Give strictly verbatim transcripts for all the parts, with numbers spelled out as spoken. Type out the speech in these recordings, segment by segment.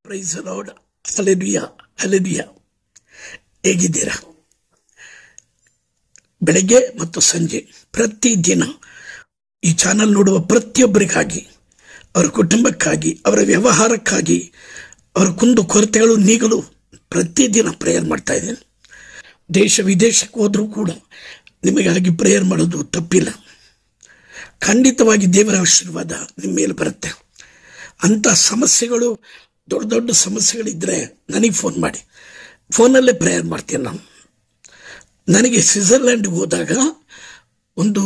Price the lord. Hallelujah, hallelujah. ಹೇಗಿದ್ದೀರಾ? ಬೆಳಗ್ಗೆ ಮತ್ತು ಸಂಜೆ ಪ್ರತಿದಿನ ಈ ಚಾನಲ್ ನೋಡುವ ಪ್ರತಿಯೊಬ್ಬರಿಗಾಗಿ, ಅವರ ಕುಟುಂಬಕ್ಕಾಗಿ, ಅವರ ವ್ಯವಹಾರಕ್ಕಾಗಿ, ಅವರ ಕುಂದು ಕೊರತೆಗಳು ನೀಗಲು ಪ್ರತಿದಿನ ಪ್ರೇಯರ್ ಮಾಡ್ತಾ ಇದ್ದೇನೆ. ದೇಶ ವಿದೇಶಕ್ಕೆ ಹೋದರೂ ಕೂಡ ನಿಮಗಾಗಿ ಪ್ರೇಯರ್ ಮಾಡೋದು ತಪ್ಪಿಲ್ಲ. ಖಂಡಿತವಾಗಿ ದೇವರ ಆಶೀರ್ವಾದ ನಿಮ್ಮ ಮೇಲೆ ಬರುತ್ತೆ. ಅಂಥ ಸಮಸ್ಯೆಗಳು, ದೊಡ್ಡ ದೊಡ್ಡ ಸಮಸ್ಯೆಗಳಿದ್ದರೆ ನನಗೆ ಫೋನ್ ಮಾಡಿ, ಫೋನಲ್ಲೇ ಪ್ರೇಯರ್ ಮಾಡ್ತೀನಿ ನಾನು. ನನಗೆ ಸ್ವಿಟ್ಜರ್ಲ್ಯಾಂಡ್ಗೆ ಹೋದಾಗ ಒಂದು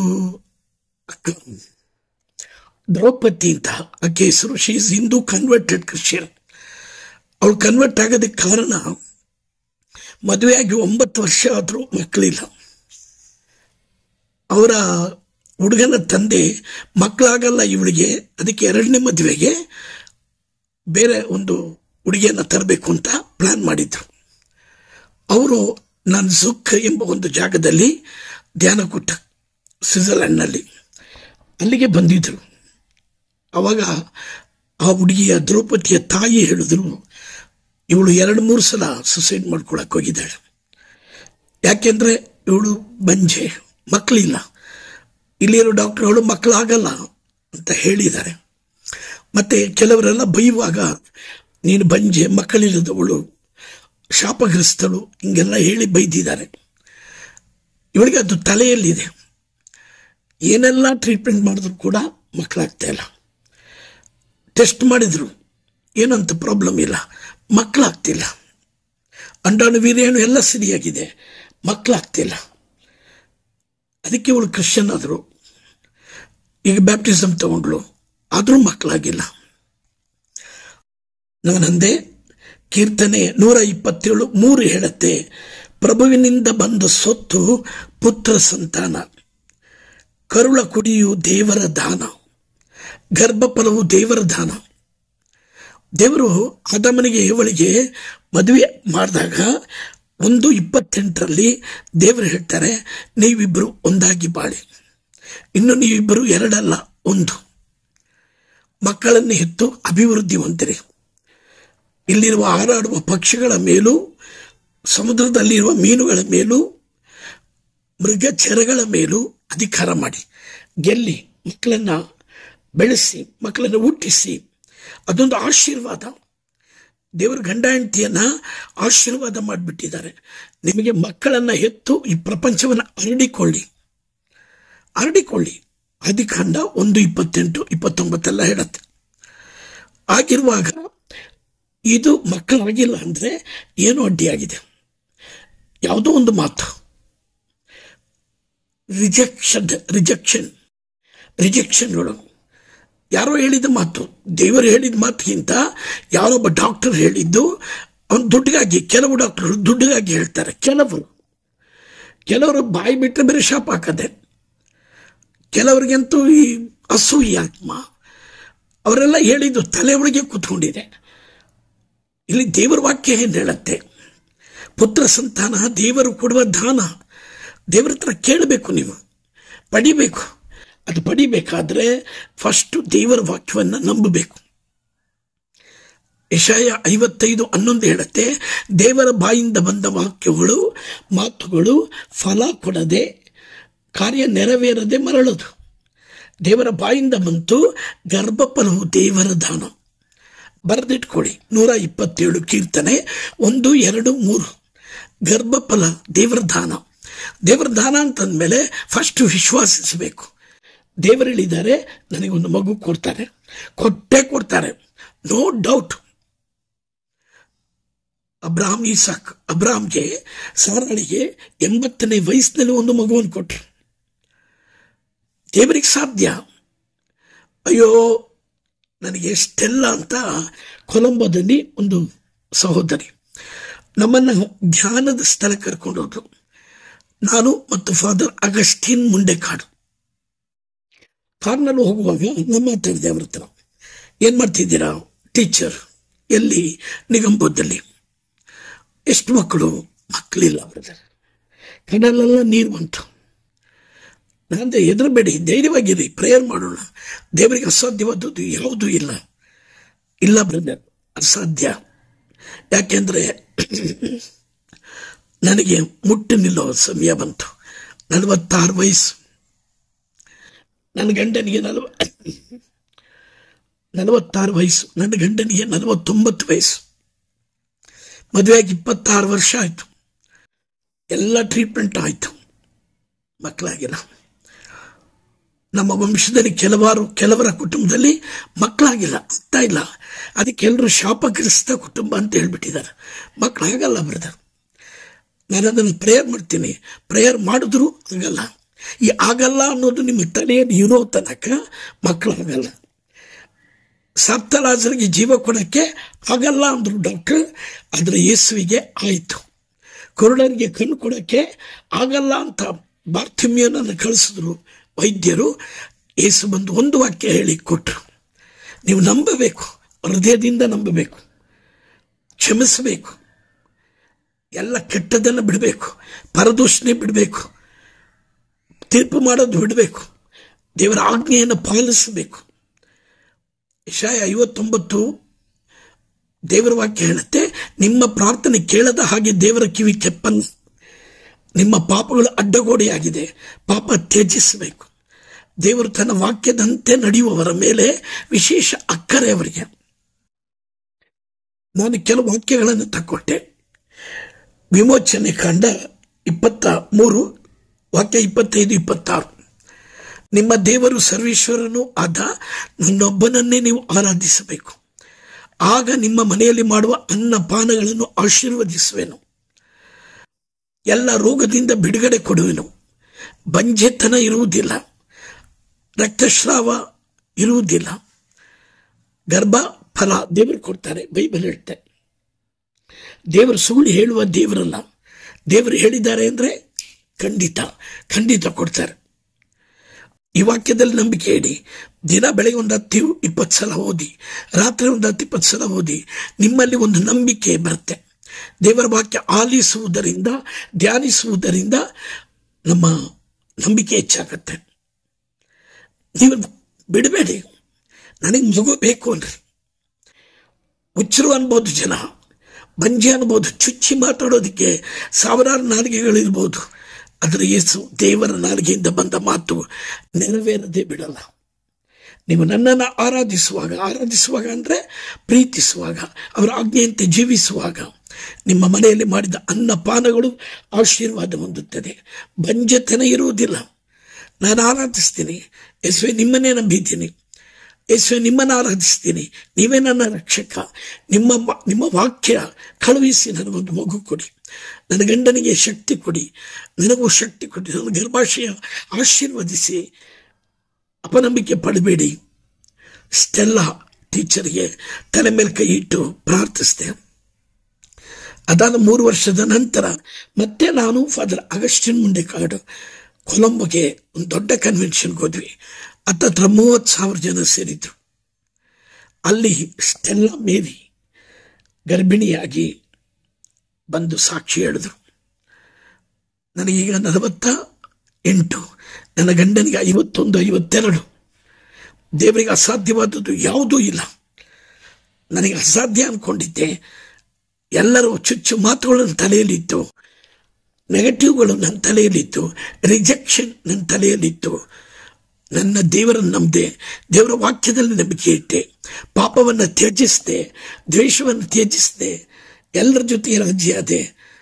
ದ್ರೌಪದಿ ಅಂತ ಆಕೆ ಹೆಸರು, she is Hindu converted Christian. ಅವಳು ಕನ್ವರ್ಟ್ ಆಗೋದಕ್ಕೆ ಕಾರಣ, ಮದುವೆಯಾಗಿ ಒಂಬತ್ತು ವರ್ಷ ಆದರೂ ಮಕ್ಕಳಿಲ್ಲ. ಅವರ ಹುಡುಗನ ತಂದೆ ಮಕ್ಕಳಾಗಲ್ಲ ಇವಳಿಗೆ, ಅದಕ್ಕೆ ಎರಡನೇ ಮದುವೆಗೆ ಬೇರೆ ಒಂದು ಹುಡುಗಿಯನ್ನು ತರಬೇಕು ಅಂತ ಪ್ಲಾನ್ ಮಾಡಿದ್ರು. ಅವರು ನಾನು ಝುಕ್ ಎಂಬ ಒಂದು ಜಾಗದಲ್ಲಿ ಧ್ಯಾನ ಕೊಟ್ಟ ಸ್ವಿಟ್ಜರ್ಲ್ಯಾಂಡ್ನಲ್ಲಿ ಅಲ್ಲಿಗೆ ಬಂದಿದ್ರು. ಆವಾಗ ಆ ಹುಡುಗಿಯ ದ್ರೌಪದಿಯ ತಾಯಿ ಹೇಳಿದ್ರು, ಇವಳು ಎರಡು ಮೂರು ಸಲ ಸುಸೈಡ್ ಮಾಡ್ಕೊಳಕ್ಕೆ ಹೋಗಿದ್ದಾಳೆ. ಯಾಕೆಂದರೆ ಇವಳು ಬಂಜೆ, ಮಕ್ಕಳಿಲ್ಲ. ಇಲ್ಲಿರೋ ಡಾಕ್ಟರ್ಗಳು ಮಕ್ಕಳಾಗಲ್ಲ ಅಂತ ಹೇಳಿದ್ದಾರೆ. ಮತ್ತು ಕೆಲವರೆಲ್ಲ ಬೈಯುವಾಗ ನೀನು ಬಂಜೆ, ಮಕ್ಕಳಿಲ್ಲದವಳು, ಶಾಪಗ್ರಸ್ತಳು, ಹಿಂಗೆಲ್ಲ ಹೇಳಿ ಬೈದಿದ್ದಾರೆ. ಇವಳಿಗೆ ಅದು ತಲೆಯಲ್ಲಿದೆ. ಏನೆಲ್ಲ ಟ್ರೀಟ್ಮೆಂಟ್ ಮಾಡಿದ್ರು ಕೂಡ ಮಕ್ಕಳಾಗ್ತಾ ಇಲ್ಲ. ಟೆಸ್ಟ್ ಮಾಡಿದ್ರು, ಏನಂತ ಪ್ರಾಬ್ಲಮ್ ಇಲ್ಲ, ಮಕ್ಕಳಾಗ್ತಿಲ್ಲ. ಅಂಡಾಣು ವೀರ್ಯಾಣು ಎಲ್ಲ ಸರಿಯಾಗಿದೆ, ಮಕ್ಕಳಾಗ್ತಿಲ್ಲ. ಅದಕ್ಕೆ ಇವಳು ಕ್ರಿಶ್ಚಿಯನ್ ಆದರು. ಈಗ ಬ್ಯಾಪ್ಟಿಸಮ್ ತಗೊಂಡ್ಳು, ಆದರೂ ಮಕ್ಕಳಾಗಿಲ್ಲ. ನಾನಂದೆ, ಕೀರ್ತನೆ ನೂರ ಇಪ್ಪತ್ತೇಳು ಮೂರು ಹೇಳುತ್ತೆ, ಪ್ರಭುವಿನಿಂದ ಬಂದ ಸೊತ್ತು ಪುತ್ರ ಸಂತಾನ, ಕರುಳ ಕುಡಿಯು ದೇವರ ದಾನ, ಗರ್ಭಫಲವು ದೇವರ ದಾನ. ದೇವರು ಆದಾಮನಿಗೆ ಏವಳಿಗೆ ಮದುವೆ ಮಾಡಿದಾಗ ಒಂದು ಇಪ್ಪತ್ತೆಂಟರಲ್ಲಿ ದೇವರು ಹೇಳ್ತಾರೆ, ನೀವಿಬ್ಬರು ಒಂದಾಗಿ ಬಾಳಿ, ಇನ್ನು ನೀವಿಬ್ಬರು ಎರಡಲ್ಲ ಒಂದು, ಮಕ್ಕಳನ್ನು ಹೆತ್ತು ಅಭಿವೃದ್ಧಿ ಹೊಂದಿರಿ. ಇಲ್ಲಿರುವ ಹಾರಾಡುವ ಪಕ್ಷಿಗಳ ಮೇಲೂ, ಸಮುದ್ರದಲ್ಲಿರುವ ಮೀನುಗಳ ಮೇಲೂ, ಮೃಗ ಚೆರಗಳ ಮೇಲೂ ಅಧಿಕಾರ ಮಾಡಿ ಗೆಲ್ಲಿ, ಮಕ್ಕಳನ್ನು ಬೆಳೆಸಿ, ಮಕ್ಕಳನ್ನು ಹುಟ್ಟಿಸಿ. ಅದೊಂದು ಆಶೀರ್ವಾದ. ದೇವರ ಗಂಡ ಹೆಂಡತಿಯನ್ನು ಆಶೀರ್ವಾದ ಮಾಡಿಬಿಟ್ಟಿದ್ದಾರೆ. ನಿಮಗೆ ಮಕ್ಕಳನ್ನು ಹೆತ್ತು ಈ ಪ್ರಪಂಚವನ್ನು ಹರಡಿಕೊಳ್ಳಿ, ಹರಡಿಕೊಳ್ಳಿ. ಆದಿಕಾಂಡ ಒಂದು ಇಪ್ಪತ್ತೆಂಟು ಇಪ್ಪತ್ತೊಂಬತ್ತೆಲ್ಲ ಹೇಳುತ್ತೆ. ಆಗಿರುವಾಗ ಇದು ಮಕ್ಕಳಾಗಿಲ್ಲ ಅಂದರೆ ಏನೋ ಅಡ್ಡಿಯಾಗಿದೆ. ಯಾವುದೋ ಒಂದು ಮಾತು, ರಿಜೆಕ್ಷನ್ ರಿಜೆಕ್ಷನ್ ರಿಜೆಕ್ಷನ್ಗಳು. ಯಾರೋ ಹೇಳಿದ ಮಾತು, ದೇವರು ಹೇಳಿದ ಮಾತಿಗಿಂತ ಯಾರೊಬ್ಬ ಡಾಕ್ಟರ್ ಹೇಳಿದ್ದು, ಅವನು ದುಡ್ಡಿಗಾಗಿ, ಕೆಲವು ಡಾಕ್ಟರ್ಗಳು ದುಡ್ಡಿಗಾಗಿ ಹೇಳ್ತಾರೆ. ಕೆಲವರು ಕೆಲವರು ಬಾಯಿ ಬಿಟ್ಟರೆ ಬೇರೆ ಶಾಪ್ ಹಾಕದೆ. ಕೆಲವರಿಗಂತೂ ಈ ಅಸೂಯೆ ಆತ್ಮ, ಅವರೆಲ್ಲ ಹೇಳಿದ್ದು ತಲೆ ಒಳಗೆ ಕೂತ್ಕೊಂಡಿದೆ. ಇಲ್ಲಿ ದೇವರ ವಾಕ್ಯ ಏನು ಹೇಳುತ್ತೆ? ಪುತ್ರ ಸಂತಾನ ದೇವರು ಕೊಡುವ ದಾನ. ದೇವರ ಹತ್ರ ಕೇಳಬೇಕು, ನೀವು ಪಡಿಬೇಕು. ಅದು ಪಡಿಬೇಕಾದ್ರೆ ಫಸ್ಟು ದೇವರ ವಾಕ್ಯವನ್ನು ನಂಬಬೇಕು. ಯೆಶಾಯ ಐವತ್ತೈದು ಹನ್ನೊಂದು ಹೇಳುತ್ತೆ, ದೇವರ ಬಾಯಿಂದ ಬಂದ ವಾಕ್ಯಗಳು, ಮಾತುಗಳು ಫಲ ಕೊಡದೆ, ಕಾರ್ಯ ನೆರವೇರದೆ ಮರಳದು. ದೇವರ ಬಾಯಿಂದ ಬಂತು, ಗರ್ಭಫಲವು ದೇವರ ದಾನ. ಬರೆದಿಟ್ಕೊಳ್ಳಿ, ನೂರ ಇಪ್ಪತ್ತೇಳು ಕೀರ್ತನೆ ಒಂದು ಎರಡು ಮೂರು. ಗರ್ಭಫಲ ದೇವರ ದಾನ. ದೇವರ ದಾನ ಅಂತಂದಮೇಲೆ ಫಸ್ಟ್ ವಿಶ್ವಾಸಿಸಬೇಕು. ದೇವರು ಹೇಳಿದ್ದಾರೆ, ನನಗೊಂದು ಮಗು ಕೊಡ್ತಾರೆ, ಕೊಟ್ಟೇ ಕೊಡ್ತಾರೆ, ನೋ ಡೌಟ್. ಅಬ್ರಾಹಂ ಇಸಾಕ್, ಅಬ್ರಾಹಂಗೆ ಸಾರಾಳಿಗೆ ಎಂಬತ್ತನೇ ವಯಸ್ಸಿನಲ್ಲಿ ಒಂದು ಮಗುವನ್ನು ಕೊಟ್ಟರು. ದೇವರಿಗೆ ಸಾಧ್ಯ. ಅಯ್ಯೋ ನನಗೆ ಎಷ್ಟೆಲ್ಲ ಅಂತ ಕೊಲಂಬೋದಲ್ಲಿ ಒಂದು ಸಹೋದರಿ ನಮ್ಮನ್ನು ಧ್ಯಾನದ ಸ್ಥಳ ಕರ್ಕೊಂಡೋದ್ರು. ನಾನು ಮತ್ತು ಫಾದರ್ ಅಗಸ್ಟಿನ್ ಮುಂಡೆಕಾಡು ಕಾರ್ನಲ್ಲಿ ಹೋಗುವಾಗ ನಾನು ಮಾತಾಡಿದೆ ಅವ್ರ ಹತ್ರ, ಏನು ಮಾಡ್ತಿದ್ದೀರಾ? ಟೀಚರ್. ಎಲ್ಲಿ? ನಿಗಂಬೋದಲ್ಲಿ. ಎಷ್ಟು ಮಕ್ಕಳು? ಮಕ್ಕಳಿಲ್ಲ ಬ್ರದರ್. ಕಣ್ಣಲ್ಲೆಲ್ಲ ನೀರು ಬಂತು. ನಾನು ಹೆದರಬೇಡಿ, ಧೈರ್ಯವಾಗಿರಿ, ಪ್ರೇಯರ್ ಮಾಡೋಣ. ದೇವರಿಗೆ ಅಸಾಧ್ಯವಾದದ್ದು ಯಾವುದೂ ಇಲ್ಲ. ಇಲ್ಲ ಬ್ರದರ್, ಅಸಾಧ್ಯ. ಯಾಕೆಂದ್ರೆ ನನಗೆ ಮುಟ್ಟು ನಿಲ್ಲೋ ಸಮಯ ಬಂತು. ನಲವತ್ತಾರು ವಯಸ್ಸು. ನನ್ನ ಗಂಡನಿಗೆ ನಲವ ನಲವತ್ತಾರು ವಯಸ್ಸು ನನ್ನ ಗಂಡನಿಗೆ ನಲವತ್ತೊಂಬತ್ತು ವಯಸ್ಸು. ಮದುವೆಯಾಗಿ ಇಪ್ಪತ್ತಾರು ವರ್ಷ ಆಯಿತು. ಎಲ್ಲ ಟ್ರೀಟ್ಮೆಂಟ್ ಆಯಿತು, ಮಕ್ಕಳಾಗಿಲ್ಲ. ನಮ್ಮ ವಂಶದಲ್ಲಿ ಕೆಲವಾರು ಕೆಲವರ ಕುಟುಂಬದಲ್ಲಿ ಮಕ್ಕಳಾಗಿಲ್ಲ, ಆಗ್ತಾ ಇಲ್ಲ. ಅದಕ್ಕೆ ಎಲ್ಲರೂ ಶಾಪಗ್ರಸ್ತ ಕುಟುಂಬ ಅಂತ ಹೇಳ್ಬಿಟ್ಟಿದ್ದಾರೆ. ಮಕ್ಕಳಾಗಲ್ಲ ಬ್ರದರ್. ನಾನು ಅದನ್ನು ಪ್ರೇಯರ್ ಮಾಡ್ತೀನಿ. ಪ್ರೇಯರ್ ಮಾಡಿದ್ರು ಆಗಲ್ಲ. ಈ ಆಗಲ್ಲ ಅನ್ನೋದು ನಿಮ್ಮ ತಲೆಯಲ್ಲಿ ಇರೋ ತನಕ ಮಕ್ಕಳಾಗಲ್ಲ. ಸತ್ತಲಾಜರಿಗೆ ಜೀವ ಕೊಡೋಕ್ಕೆ ಆಗಲ್ಲ ಅಂದರು ಡಾಕ್ಟರ್, ಆದರೆ ಯೇಸುವಿಗೆ ಆಯಿತು. ಕುರುಡರಿಗೆ ಕಣ್ಣು ಕೊಡೋಕ್ಕೆ ಆಗಲ್ಲ ಅಂತ ಬಾರ್ಥಿಮ್ಯನನ್ನು ಕಳಿಸಿದ್ರು ವೈದ್ಯರು. ಯೇಸು ಬಂದು ಒಂದು ವಾಕ್ಯ ಹೇಳಿ ಕೊಟ್ಟರು. ನೀವು ನಂಬಬೇಕು, ಹೃದಯದಿಂದ ನಂಬಬೇಕು, ಕ್ಷಮಿಸಬೇಕು, ಎಲ್ಲ ಕೆಟ್ಟದನ್ನು ಬಿಡಬೇಕು, ಪರದೂಷಣೆ ಬಿಡಬೇಕು, ತೀರ್ಪು ಮಾಡೋದು ಬಿಡಬೇಕು, ದೇವರ ಆಜ್ಞೆಯನ್ನು ಪಾಲಿಸಬೇಕು. ಯೆಶಾಯ ಐವತ್ತೊಂಬತ್ತು ದೇವರ ವಾಕ್ಯ ಹೇಳುತ್ತೆ, ನಿಮ್ಮ ಪ್ರಾರ್ಥನೆ ಕೇಳದ ಹಾಗೆ ದೇವರ ಕಿವಿ ಕೆಪ್ಪನ್ನು. ನಿಮ್ಮ ಪಾಪಗಳು ಅಡ್ಡಗೋಡೆಯಾಗಿದೆ, ಪಾಪ ತ್ಯಜಿಸಬೇಕು. ದೇವರು ತನ್ನ ವಾಕ್ಯದಂತೆ ನಡೆಯುವವರ ಮೇಲೆ ವಿಶೇಷ ಅಕ್ಕರೆ ಅವರಿಗೆ. ನಾನು ಕೆಲವು ವಾಕ್ಯಗಳನ್ನು ತಕ್ಕೊಟ್ಟೆ. ವಿಮೋಚನೆ ಕಾಂಡ ಇಪ್ಪತ್ತ ಮೂರು ವಾಕ್ಯ ಇಪ್ಪತ್ತೈದು ಇಪ್ಪತ್ತಾರು. ನಿಮ್ಮ ದೇವರು ಸರ್ವೇಶ್ವರನೂ ಆದ ನನ್ನೊಬ್ಬನನ್ನೇ ನೀವು ಆರಾಧಿಸಬೇಕು. ಆಗ ನಿಮ್ಮ ಮನೆಯಲ್ಲಿ ಮಾಡುವ ಅನ್ನಪಾನಗಳನ್ನು ಆಶೀರ್ವದಿಸುವೆನು. ಎಲ್ಲ ರೋಗದಿಂದ ಬಿಡುಗಡೆ ಕೊಡುವೆನು. ಬಂಜೆತನ ಇರುವುದಿಲ್ಲ, ರಕ್ತಸ್ರಾವ ಇರುವುದಿಲ್ಲ. ಗರ್ಭ ಫಲ ದೇವರು ಕೊಡ್ತಾರೆ. ಬೈಬಲ್ ಹೇಳ್ತಾರೆ ದೇವರು ಸುಳ್ಳು ಹೇಳುವ ದೇವರಲ್ಲ. ದೇವರು ಹೇಳಿದ್ದಾರೆ ಅಂದರೆ ಖಂಡಿತ ಖಂಡಿತ ಕೊಡ್ತಾರೆ. ಈ ವಾಕ್ಯದಲ್ಲಿ ನಂಬಿಕೆ ಇಡಿ. ದಿನ ಬೆಳಗ್ಗೆ ಒಂದು ಹತ್ತು ಇಪ್ಪತ್ತು ಸಲ ಓದಿ, ರಾತ್ರಿ ಒಂದು ಹತ್ತು ಇಪ್ಪತ್ತು ಸಲ ಓದಿ. ನಿಮ್ಮಲ್ಲಿ ಒಂದು ನಂಬಿಕೆ ಬರುತ್ತೆ. ದೇವರ ವಾಕ್ಯ ಆಲಿಸುವುದರಿಂದ, ಧ್ಯಾನಿಸುವುದರಿಂದ ನಮ್ಮ ನಂಬಿಕೆ ಹೆಚ್ಚಾಗತ್ತೆ. ನೀವು ಬಿಡಬೇಡಿ. ನನಗೆ ಮಗು ಬೇಕು ಅನ್ರಿ. ಹುಚ್ಚರು ಅನ್ಬೋದು, ಜನ ಬಂಜೆ ಅನ್ಬೋದು, ಚುಚ್ಚಿ ಮಾತಾಡೋದಕ್ಕೆ ಸಾವಿರಾರು ನಾಲಿಗೆಗಳಿರ್ಬೋದು. ಆದರೆ ಯೇಸು ದೇವರ ನಾಲಿಗೆಯಿಂದ ಬಂದ ಮಾತು ನೆರವೇರದೆ ಬಿಡಲ್ಲ. ನೀವು ನನ್ನನ್ನು ಆರಾಧಿಸುವಾಗ, ಆರಾಧಿಸುವಾಗ ಅಂದರೆ ಪ್ರೀತಿಸುವಾಗ, ಅವರ ಆಜ್ಞೆಯಂತೆ ಜೀವಿಸುವಾಗ ನಿಮ್ಮ ಮನೆಯಲ್ಲಿ ಮಾಡಿದ ಅನ್ನಪಾನಗಳು ಆಶೀರ್ವಾದ ಹೊಂದುತ್ತದೆ. ಬಂಜೆತನ ಇರುವುದಿಲ್ಲ. ನಾನು ಆರಾಧಿಸ್ತೀನಿ ಯೇಸುವೆ, ನಿಮ್ಮನ್ನೇ ನಂಬಿದ್ದೀನಿ ಯೇಸುವೆ, ನಿಮ್ಮನ್ನು ಆರಾಧಿಸ್ತೀನಿ, ನೀವೇ ನನ್ನ ರಕ್ಷಕ. ನಿಮ್ಮ ನಿಮ್ಮ ವಾಕ್ಯ ಕಳುಹಿಸಿ ನನಗೊಂದು ಮಗು ಕೊಡಿ, ನನ್ನ ಗಂಡನಿಗೆ ಶಕ್ತಿ ಕೊಡಿ, ನನಗೂ ಶಕ್ತಿ ಕೊಡಿ, ನನ್ನ ಗರ್ಭಾಶಯ ಆಶೀರ್ವದಿಸಿ. ಅಪನಂಬಿಕೆ ಪಡಬೇಡಿ. ಸ್ಟೆಲ್ಲಾ ಟೀಚರ್ಗೆ ತಲೆ ಮೇಲೆ ಕೈ ಇಟ್ಟು ಪ್ರಾರ್ಥಿಸಿದೆ. ಅದಾದ ಮೂರು ವರ್ಷದ ನಂತರ ಮತ್ತೆ ನಾನು ಫಾದರ್ ಅಗಸ್ಟಿನ್ ಮುಂಡೆಕಾಡು ಕೊಲಂಬೋಗೆ ಒಂದು ದೊಡ್ಡ ಕನ್ವೆನ್ಷನ್ಗೆ ಹೋದ್ವಿ. ಹತ್ತತ್ರ ಮೂವತ್ತು ಸಾವಿರ ಜನ ಸೇರಿದ್ರು. ಅಲ್ಲಿ ಸ್ಟೆಲ್ಲಾ ಮೇರಿ ಗರ್ಭಿಣಿಯಾಗಿ ಬಂದು ಸಾಕ್ಷಿ ಹೇಳಿದ್ರು. ನನಗೀಗ ನಲವತ್ತ ಎಂಟು, ನನ್ನ ಗಂಡನಿಗೆ ಐವತ್ತೊಂದು ಐವತ್ತೆರಡು. ದೇವರಿಗೆ ಅಸಾಧ್ಯವಾದದ್ದು ಯಾವುದೂ ಇಲ್ಲ. ನನಗೆ ಅಸಾಧ್ಯ ಅಂದ್ಕೊಂಡಿದ್ದೆ. ಎಲ್ಲರೂ ಚುಚ್ಚು ಮಾತುಗಳು ನನ್ನ ತಲೆಯಲ್ಲಿತ್ತು, ನೆಗೆಟಿವ್ಗಳು ನನ್ನ ತಲೆಯಲ್ಲಿತ್ತು, ರಿಜೆಕ್ಷನ್ ನನ್ನ ತಲೆಯಲ್ಲಿತ್ತು. ನನ್ನ ದೇವರನ್ನು ನಂಬಿದೆ, ದೇವರ ವಾಕ್ಯದಲ್ಲಿ ನಂಬಿಕೆ ಇಟ್ಟೆ, ಪಾಪವನ್ನು ತ್ಯಜಿಸಿದೆ, ದ್ವೇಷವನ್ನು ತ್ಯಜಿಸಿದೆ, ಎಲ್ಲರ ಜೊತೆ ರಾಜ್ಯ ಅದೇ.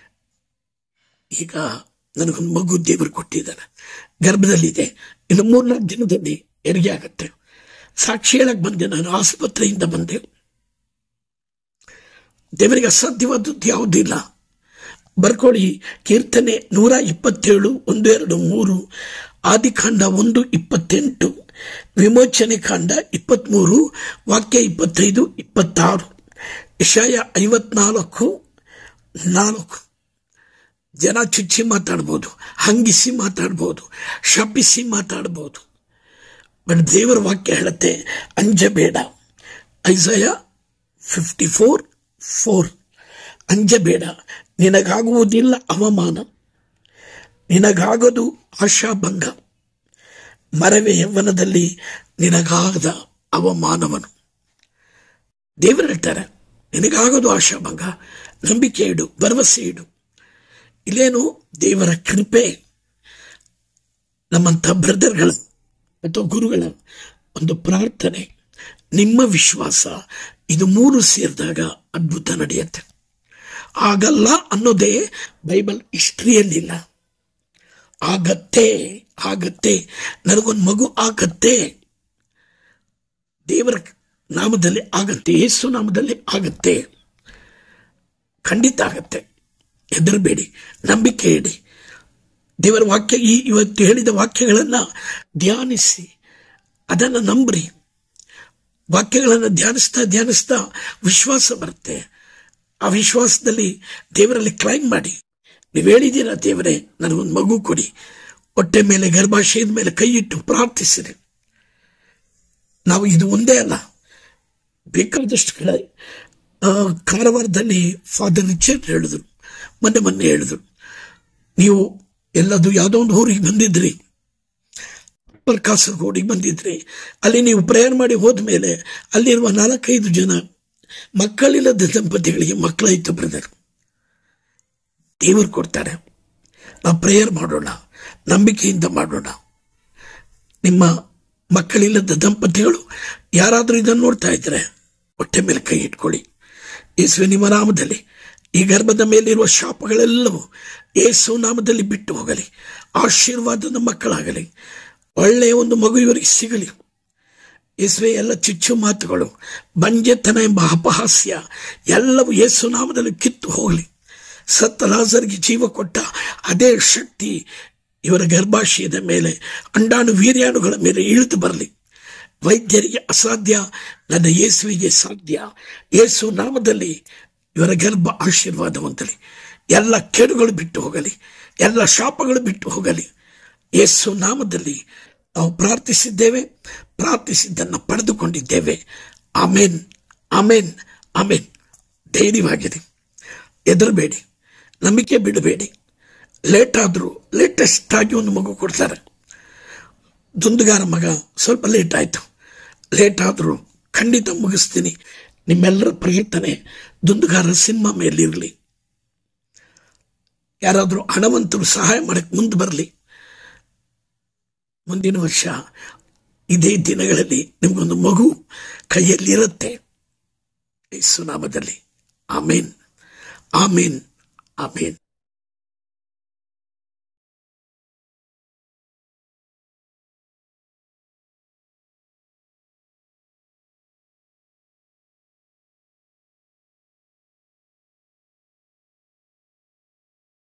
ಈಗ ನನಗೊಂದು ಮಗು ದೇವರು ಕೊಟ್ಟಿದ್ದಾರೆ, ಗರ್ಭದಲ್ಲಿದೆ. ಇನ್ನು ಮೂರ್ನಾಲ್ಕು ದಿನದಲ್ಲಿ ಹೆರಿಗೆ ಆಗತ್ತೆ. ಸಾಕ್ಷಿ ಹೇಳಕ್ಕೆ ಬಂದೆ. ನಾನು ಆಸ್ಪತ್ರೆಯಿಂದ ಬಂದೆ. ದೇವರಿಗೆ ಅಸಾಧ್ಯವಾದದ್ದು ಯಾವುದೂ ಇಲ್ಲ. ಬರ್ಕೊಳ್ಳಿ, ಕೀರ್ತನೆ ನೂರ ಇಪ್ಪತ್ತೇಳು ಒಂದು ಎರಡು ಮೂರು, ಆದಿಕಾಂಡ ಒಂದು ಇಪ್ಪತ್ತೆಂಟು, ವಿಮೋಚನೆ ಕಾಂಡ ಇಪ್ಪತ್ತ್ಮೂರು ವಾಕ್ಯ ಇಪ್ಪತ್ತೈದು ಇಪ್ಪತ್ತಾರು, ಯೆಶಾಯ ಐವತ್ನಾಲ್ಕು ನಾಲ್ಕು. ಜನ ಚುಚ್ಚಿ ಮಾತಾಡ್ಬೋದು, ಹಂಗಿಸಿ ಮಾತಾಡ್ಬೋದು, ಶಪಿಸಿ ಮಾತಾಡ್ಬೋದು. ಬಟ್ ದೇವರ ವಾಕ್ಯ ಹೇಳುತ್ತೆ ಅಂಜಬೇಡ. ಐಸಾಯ ಫಿಫ್ಟಿ ಫೋರ್ ಫೋರ್ ಅಂಜಬೇಡ, ನಿನಗಾಗುವುದಿಲ್ಲ ಅವಮಾನ, ನಿನಗಾಗದು ಆಶಾಭಂಗ, ಮರವೆ ಯೌವನದಲ್ಲಿ ನಿನಗಾಗದ ಅವಮಾನವನು. ದೇವರು ಹೇಳ್ತಾರೆ ನಿನಗಾಗೋದು ಆಶಾಭಂಗ. ನಂಬಿಕೆ ಇಡು, ಭರವಸೆ ಇಡು. ಇಲ್ಲೇನು ದೇವರ ಕೃಪೆ, ನಮ್ಮಂಥ ಬ್ರದರ್ಗಳ ಅಥವಾ ಗುರುಗಳ ಒಂದು ಪ್ರಾರ್ಥನೆ, ನಿಮ್ಮ ವಿಶ್ವಾಸ, ಇದು ಮೂರು ಸೇರಿದಾಗ ಅದ್ಭುತ ನಡೆಯುತ್ತೆ. ಆಗಲ್ಲ ಅನ್ನೋದೇ ಬೈಬಲ್ ಹಿಸ್ಟ್ರಿಯಲ್ಲಿಲ್ಲ. ಆಗತ್ತೆ, ಆಗತ್ತೆ, ನನಗೊಂದು ಮಗು ಆಗತ್ತೆ, ದೇವರ ನಾಮದಲ್ಲಿ ಆಗತ್ತೆ, ಯೇಸು ನಾಮದಲ್ಲಿ ಆಗತ್ತೆ, ಖಂಡಿತ ಆಗತ್ತೆ. ಹೆದರಬೇಡಿ, ನಂಬಿಕೆ ಇಡಿ. ದೇವರ ವಾಕ್ಯ, ಈ ಇವತ್ತು ಹೇಳಿದ ವಾಕ್ಯಗಳನ್ನು ಧ್ಯಾನಿಸಿ, ಅದನ್ನು ನಂಬ್ರಿ. ವಾಕ್ಯಗಳನ್ನು ಧ್ಯಾನಿಸ್ತಾ ಧ್ಯಾನಿಸ್ತಾ ವಿಶ್ವಾಸ ಬರುತ್ತೆ. ಆ ವಿಶ್ವಾಸದಲ್ಲಿ ದೇವರಲ್ಲಿ ಕ್ಲೈಮ್ ಮಾಡಿ. ನೀವು ಹೇಳಿದ್ದೀರಾ, ದೇವರೇ ನನಗೊಂದು ಮಗು ಕೊಡಿ, ಹೊಟ್ಟೆ ಮೇಲೆ ಗರ್ಭಾಶಯದ ಮೇಲೆ ಕೈ ಇಟ್ಟು ಪ್ರಾರ್ಥಿಸಿರಿ. ನಾವು ಇದು ಒಂದೇ ಅಲ್ಲ, ಬೇಕಾದಷ್ಟು ಕಡೆ ಕಾರವಾರದಲ್ಲಿ ಫಾದರ್ ರಿಚರ್ಡ್ ಹೇಳಿದ್ರು, ಮೊನ್ನೆ ಮೊನ್ನೆ ಹೇಳಿದ್ರು, ನೀವು ಎಲ್ಲದು ಯಾವುದೋ ಒಂದು ಊರಿಗೆ ಬಂದಿದ್ರಿ, ಕಾಸರಗೋಡಿಗೆ ಬಂದಿದ್ರಿ, ಅಲ್ಲಿ ನೀವು ಪ್ರೇಯರ್ ಮಾಡಿ ಹೋದ್ಮೇಲೆ ಅಲ್ಲಿರುವ ನಾಲ್ಕೈದು ಜನ ಮಕ್ಕಳಿಲ್ಲದ ದಂಪತಿಗಳಿಗೆ ಮಕ್ಕಳಾಯ್ತು ಬ್ರದರ್. ದೇವರು ಕೊಡ್ತಾರೆ. ನಾವು ಪ್ರೇಯರ್ ಮಾಡೋಣ, ನಂಬಿಕೆಯಿಂದ ಮಾಡೋಣ. ನಿಮ್ಮ ಮಕ್ಕಳಿಲ್ಲದ ದಂಪತಿಗಳು ಯಾರಾದರೂ ಇದನ್ನು ನೋಡ್ತಾ ಇದ್ರೆ ಹೊಟ್ಟೆ ಮೇಲೆ ಕೈ ಇಟ್ಕೊಳ್ಳಿ. ಯೇಸುವೆ ನಿಮ್ಮ ನಾಮದಲ್ಲಿ ಈ ಗರ್ಭದ ಮೇಲಿರುವ ಶಾಪಗಳೆಲ್ಲವೂ ಯೇಸು ನಾಮದಲ್ಲಿ ಬಿಟ್ಟು ಹೋಗಲಿ. ಆಶೀರ್ವಾದದ ಮಕ್ಕಳಾಗಲಿ, ಒಳ್ಳೆಯ ಒಂದು ಮಗು ಇವರಿಗೆ ಸಿಗಲಿ. ಯೇಸುವೆ ಎಲ್ಲ ಚುಚ್ಚು ಮಾತುಗಳು, ಬಂಜೆತನ ಎಂಬ ಅಪಹಾಸ್ಯ ಎಲ್ಲವೂ ಯೇಸು ನಾಮದಲ್ಲಿ ಕಿತ್ತು ಹೋಗಲಿ. ಸತ್ತ ಲಾಜರ್ಗೆ ಜೀವ ಕೊಟ್ಟ ಅದೇ ಶಕ್ತಿ ಇವರ ಗರ್ಭಾಶಯದ ಮೇಲೆ, ಅಂಡಾಣು ವೀರ್ಯಾಣುಗಳ ಮೇಲೆ ಇಳಿದು ಬರಲಿ. ವೈದ್ಯರಿಗೆ ಅಸಾಧ್ಯ, ನನ್ನ ಯೇಸುವಿಗೆ ಸಾಧ್ಯ. ಯೇಸು ನಾಮದಲ್ಲಿ ಇವರ ಗರ್ಭ ಆಶೀರ್ವಾದವಂತಲಿ. ಎಲ್ಲ ಕೇಡುಗಳು ಬಿಟ್ಟು ಹೋಗಲಿ, ಎಲ್ಲ ಶಾಪಗಳು ಬಿಟ್ಟು ಹೋಗಲಿ. ಯೇಸು ನಾಮದಲ್ಲಿ ನಾವು ಪ್ರಾರ್ಥಿಸಿದ್ದೇವೆ, ಪ್ರಾರ್ಥಿಸಿದ್ದನ್ನು ಪಡೆದುಕೊಂಡಿದ್ದೇವೆ. ಆಮೇನ್, ಆಮೇನ್, ಆಮೇನ್. ಧೈರ್ಯವಾಗಿದೆ, ಹೆದರಬೇಡಿ, ನಂಬಿಕೆ ಬಿಡಬೇಡಿ. ಲೇಟ್ ಆದರೂ ಲೇಟೆಸ್ಟ್ ಆಗಿ ಒಂದು ಮಗು ಕೊಡ್ತಾರೆ. ದುಂದುಗಾರ ಮಗ ಸ್ವಲ್ಪ ಲೇಟ್ ಆಯಿತು, ಲೇಟ್ ಆದರೂ ಖಂಡಿತ ಮುಗಿಸ್ತೀನಿ. ನಿಮ್ಮೆಲ್ಲರ ಪ್ರಯತ್ನ ದುಂದುಗಾರ ಸಿನಿಮಾ ಮೇಲಿರಲಿ. ಯಾರಾದರೂ ಹಣವಂತರು ಸಹಾಯ ಮಾಡಕ್ಕೆ ಮುಂದೆ ಬರಲಿ. ಮುಂದಿನ ವರ್ಷ ಇದೇ ದಿನಗಳಲ್ಲಿ ನಿಮಗೊಂದು ಮಗು ಕೈಯಲ್ಲಿರುತ್ತೆ. ಯೇಸು ನಾಮದಲ್ಲಿ ಆಮೇನ್, ಆಮೇನ್, ಆಮೇನ್.